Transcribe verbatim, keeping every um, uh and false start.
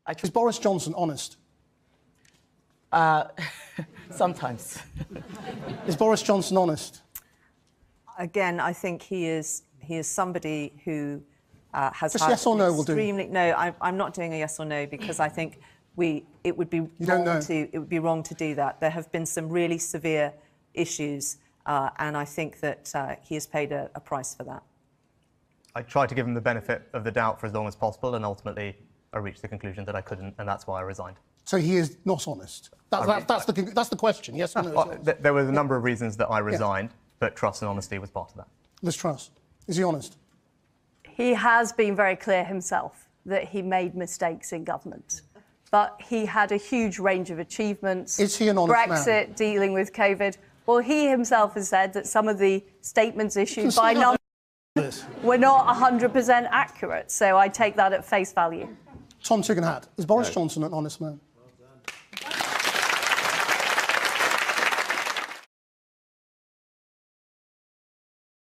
I Is Boris Johnson honest? Uh, sometimes. Is Boris Johnson honest? Again, I think he is he is somebody who uh, has Just had yes or no will do. extremely. No, I, I'm not doing a yes or no because I think we it would be You don't wrong know. to it would be wrong to do that. There have been some really severe issues, uh, and I think that uh, he has paid a, a price for that. I tried to give him the benefit of the doubt for as long as possible, and ultimately I reached the conclusion that I couldn't, and that's why I resigned. So he is not honest. That, that, that's, the, that's the question, yes or no? Well, th there was a number of reasons that I resigned, yeah. but trust and honesty was part of that. Liz Truss, is he honest? He has been very clear himself that he made mistakes in government. But he had a huge range of achievements. Is he an honest Brexit, man? dealing with COVID. Well, he himself has said that some of the statements issued by numbers were not one hundred percent accurate. So I take that at face value. Tom Tugendhat, is Boris Johnson an honest man?